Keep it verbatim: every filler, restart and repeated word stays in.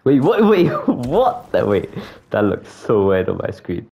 Wait, what? Wait, what? That wait, that looks so weird on my screen.